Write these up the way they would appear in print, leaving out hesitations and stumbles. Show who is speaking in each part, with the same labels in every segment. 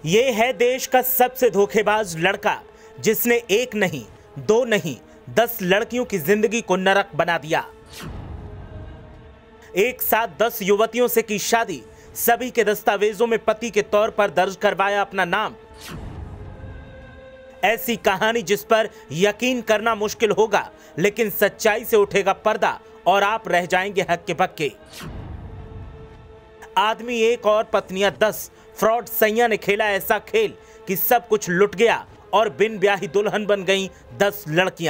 Speaker 1: ये है देश का सबसे धोखेबाज लड़का जिसने एक नहीं, दो नहीं, 10 लड़कियों की जिंदगी को नरक बना दिया। एक साथ 10 युवतियों से की शादी, सभी के दस्तावेजों में पति के तौर पर दर्ज करवाया अपना नाम। ऐसी कहानी जिस पर यकीन करना मुश्किल होगा, लेकिन सच्चाई से उठेगा पर्दा और आप रह जाएंगे हक्के बक्के। आदमी एक और पत्नियां 10, फ्रॉड सैया ने खेला ऐसा खेल कि सब कुछ लुट गया और बिन ब्याही दुल्हन बन गईं 10 लड़कियां।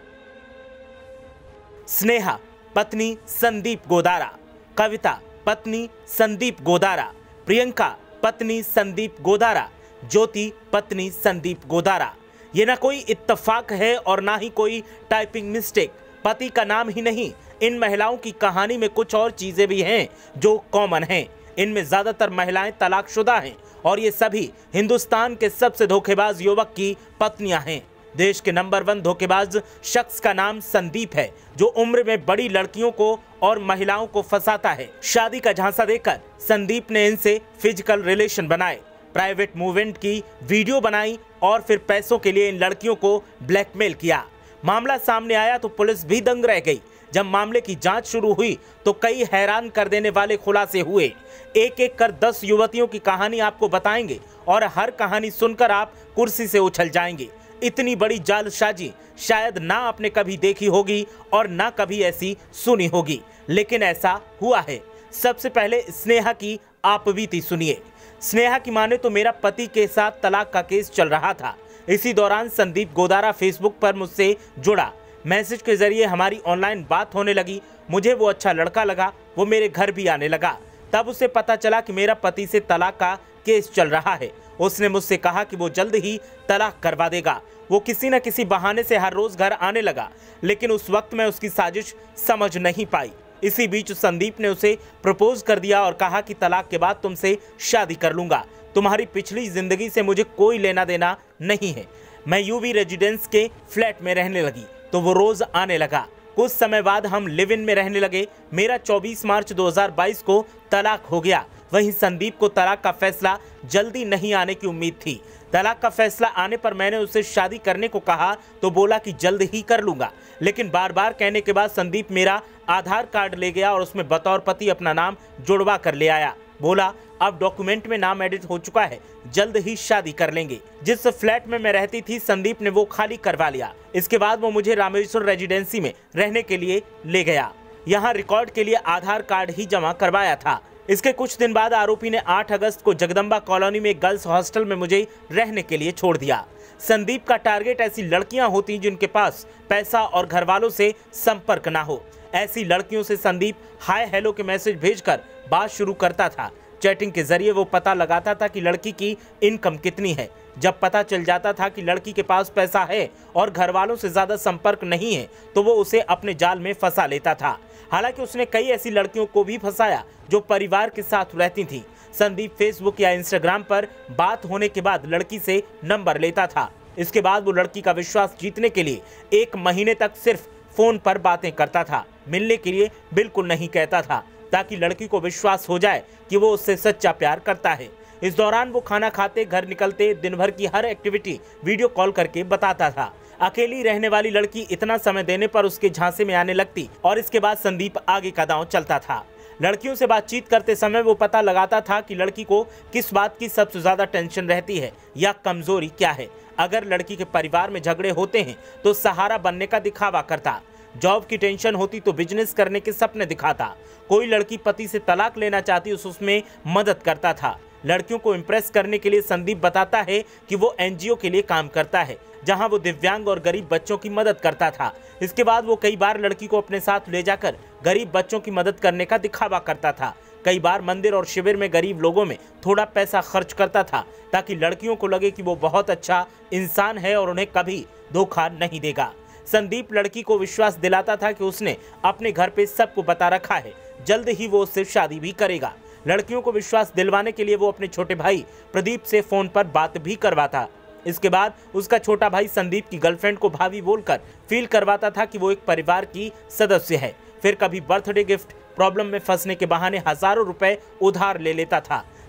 Speaker 1: स्नेहा पत्नी संदीप गोदारा, कविता पत्नी संदीप गोदारा, प्रियंका पत्नी संदीप गोदारा, ज्योति पत्नी संदीप गोदारा। ये ना कोई इत्तेफाक है और ना ही कोई टाइपिंग मिस्टेक। पति का नाम ही नहीं, इन महिलाओं की कहानी में कुछ और चीजें भी हैं जो कॉमन हैं। इनमें ज्यादातर महिलाएं तलाकशुदा हैं और ये सभी हिंदुस्तान के सबसे धोखेबाज युवक की पत्नियां हैं। देश के नंबर 1 धोखेबाज शख्स का नाम संदीप है, जो उम्र में बड़ी लड़कियों को और महिलाओं को फंसाता है। शादी का झांसा देकर संदीप ने इनसे फिजिकल रिलेशन बनाए, प्राइवेट मूवमेंट की वीडियो बनाई और फिर पैसों के लिए इन लड़कियों को ब्लैकमेल किया। मामला सामने आया तो पुलिस भी दंग रह गई। जब मामले की जांच शुरू हुई तो कई हैरान कर देने वाले खुलासे हुए। एक एक कर 10 युवतियों की कहानी आपको बताएंगे और हर कहानी सुनकर आप कुर्सी से उछल जाएंगे। इतनी बड़ी जालसाजी शायद ना आपने कभी देखी होगी और ना कभी ऐसी सुनी होगी, लेकिन ऐसा हुआ है। सबसे पहले स्नेहा की आप बीती सुनिए। स्नेहा की माने तो मेरा पति के साथ तलाक का केस चल रहा था। इसी दौरान संदीप गोदारा फेसबुक पर मुझसे जुड़ा। मैसेज के जरिए हमारी ऑनलाइन बात होने लगी। मुझे वो अच्छा लड़का लगा, वो मेरे घर भी आने लगा। तब उसे पता चला कि मेरा पति से तलाक का केस चल रहा है। उसने मुझसे कहा कि वो जल्द ही तलाक करवा देगा। वो किसी न किसी बहाने से हर रोज घर आने लगा, लेकिन उस वक्त मैं उसकी साजिश समझ नहीं पाई। इसी बीच संदीप ने उसे प्रपोज कर दिया और कहा कि तलाक के बाद तुमसे शादी कर लूंगा। तुम्हारी पिछली जिंदगी से मुझे कोई लेना देना नहीं है। मैं यूवी रेजिडेंस के फ्लैट में रहने लगी तो वो रोज आने लगा। कुछ समय बाद हम लिव इन में रहने लगे। मेरा 24 मार्च 2022 को तलाक हो गया। वहीं संदीप को तलाक का फैसला जल्दी नहीं आने की उम्मीद थी। तलाक का फैसला आने पर मैंने उससे शादी करने को कहा तो बोला कि जल्द ही कर लूंगा, लेकिन बार बार कहने के बाद संदीप मेरा आधार कार्ड ले गया और उसमें बतौर पति अपना नाम जुड़वा कर ले आया। बोला अब डॉक्यूमेंट में नाम एडिट हो चुका है, जल्द ही शादी कर लेंगे। जिस फ्लैट में मैं रहती थी संदीप ने वो खाली करवा लिया। इसके बाद वो मुझे रामेश्वर रेजिडेंसी में रहने के लिए ले गया। यहाँ रिकॉर्ड के लिए आधार कार्ड ही जमा करवाया था। इसके कुछ दिन बाद आरोपी ने 8 अगस्त को जगदम्बा कॉलोनी में गर्ल्स हॉस्टल में मुझे रहने के लिए छोड़ दिया। संदीप का टारगेट ऐसी लड़कियां होती जिनके पास पैसा और घर वालों से संपर्क ना हो। ऐसी लड़कियों से संदीप हाय हेलो के मैसेज भेजकर बात शुरू करता था। चैटिंग के जरिए वो पता लगाता था कि लड़की की इनकम कितनी है। जब पता चल जाता था कि लड़की के पास पैसा है और घर वालों से ज्यादा संपर्क नहीं है तो वो उसे अपने जाल में फंसा लेता था। हालांकि उसने कई ऐसी लड़कियों को भी फंसाया जो परिवार के साथ रहती थी। संदीप फेसबुक या इंस्टाग्राम पर बात होने के बाद लड़की से नंबर लेता था। इसके बाद वो लड़की का विश्वास जीतने के लिए 1 महीने तक सिर्फ फोन पर बातें करता था। मिलने के लिए बिल्कुल नहीं कहता था, ताकि लड़की को विश्वास हो जाए कि वो उससे सच्चा प्यार करता है। इस दौरान वो खाना खाते, घर निकलते, दिन भर की हर एक्टिविटी वीडियो कॉल करके बताता था। अकेली रहने वाली लड़की इतना समय देने पर उसके झांसे में आने लगती और इसके बाद संदीप आगे का दांव चलता था। लड़कियों से बातचीत करते समय वो पता लगाता था कि लड़की को किस बात की सबसे ज्यादा टेंशन रहती है या कमजोरी क्या है। अगर लड़की के परिवार में झगड़े होते हैं तो सहारा बनने का दिखावा करता। जॉब की टेंशन होती तो बिजनेस करने के सपने दिखाता। कोई लड़की पति से तलाक लेना चाहती उसमें मदद करता था। लड़कियों को इम्प्रेस करने के लिए संदीप बताता है कि वो एनजीओ के लिए काम करता है, जहां वो दिव्यांग और गरीब बच्चों की मदद करता था। इसके बाद वो कई बार लड़की को अपने साथ ले जाकर गरीब बच्चों की मदद करने का दिखावा करता था। कई बार मंदिर और शिविर में गरीब लोगों में थोड़ा पैसा खर्च करता था, ताकि लड़कियों को लगे कि वो बहुत अच्छा इंसान है और उन्हें कभी धोखा नहीं देगा। संदीप लड़की को विश्वास दिलाता था कि उसने अपने घर पे सबको बता रखा है, जल्द ही वो उससे शादी भी करेगा। लड़कियों को विश्वास दिलवाने के लिए वो अपने छोटे भाई प्रदीप से फोन पर बात भी करवाता। इसके बाद उसका छोटा भाई संदीप की गर्लफ्रेंड को भाभी बोलकर फील करवाता था कि वो एक परिवार की सदस्य है। फिर कभी बर्थडे गिफ्ट, प्रॉब्लम में फंसने के बहाने हजारों रुपए उधार ले लेता था।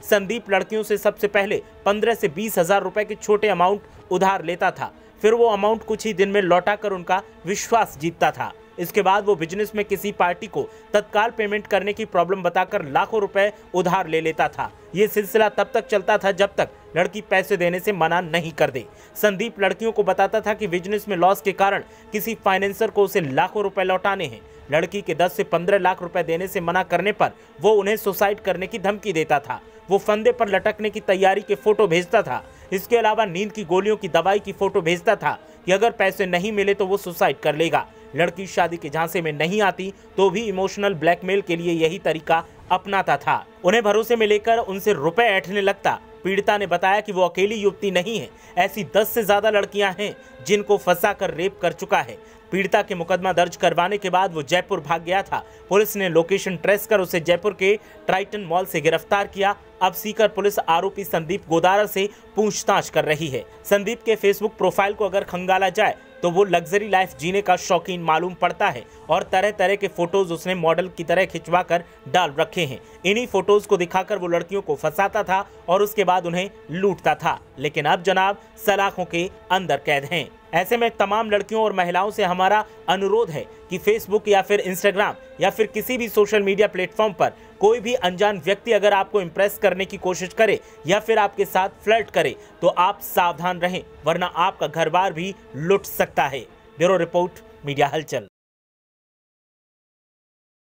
Speaker 1: संदीप लड़कियों से सबसे पहले 15 से 20 हजार रुपए के छोटे अमाउंट उधार लेता था, फिर वो अमाउंट कुछ ही दिन में लौटाकर उनका विश्वास जीतता था। इसके बाद वो बिजनेस में किसी पार्टी को तत्काल पेमेंट करने की प्रॉब्लम बताकर लाखों रुपए उधार ले लेता था। ये सिलसिला तब तक चलता था जब तक लड़की पैसे देने से मना नहीं कर दे। संदीप लड़कियों को बताता था कि बिजनेस में लॉस के कारण किसी फाइनेंसर को उसे लाखों रुपए लौटाने हैं। लड़की के 10 से 15 लाख रुपए देने से मना करने पर वो उन्हें सुसाइड करने की धमकी देता था। वो फंदे पर लटकने की तैयारी के फोटो भेजता था। इसके अलावा नींद की गोलियों की दवाई की फोटो भेजता था कि अगर पैसे नहीं मिले तो वो सुसाइड कर लेगा। लड़की शादी के झांसे में नहीं आती तो भी इमोशनल ब्लैकमेल के लिए यही तरीका अपनाता था। उन्हें भरोसे में लेकर उनसे रुपए ऐंठने लगता। पीड़िता ने बताया कि वो अकेली युवती नहीं है, ऐसी 10 से ज्यादा लड़कियां हैं जिनको फंसाकर रेप कर चुका है। पीड़िता के मुकदमा दर्ज करवाने के बाद वो जयपुर भाग गया था। पुलिस ने लोकेशन ट्रेस कर उसे जयपुर के ट्राइटन मॉल से गिरफ्तार किया। अब सीकर पुलिस आरोपी संदीप गोदारा से पूछताछ कर रही है। संदीप के फेसबुक प्रोफाइल को अगर खंगाला जाए तो वो लग्जरी लाइफ जीने का शौकीन मालूम पड़ता है और तरह तरह के फोटोज उसने मॉडल की तरह खिंचवा कर डाल रखे हैं। इन्हीं फोटोज को दिखाकर वो लड़कियों को फंसाता था और उसके बाद उन्हें लूटता था। लेकिन अब जनाब सलाखों के अंदर कैद हैं। ऐसे में तमाम लड़कियों और महिलाओं से हमारा अनुरोध है कि फेसबुक या फिर इंस्टाग्राम या फिर किसी भी सोशल मीडिया प्लेटफॉर्म पर कोई भी अनजान व्यक्ति अगर आपको इम्प्रेस करने की कोशिश करे या फिर आपके साथ फ्लर्ट करे तो आप सावधान रहें, वरना आपका घर बार भी लुट सकता है। ब्यूरो रिपोर्ट, मीडिया हलचल।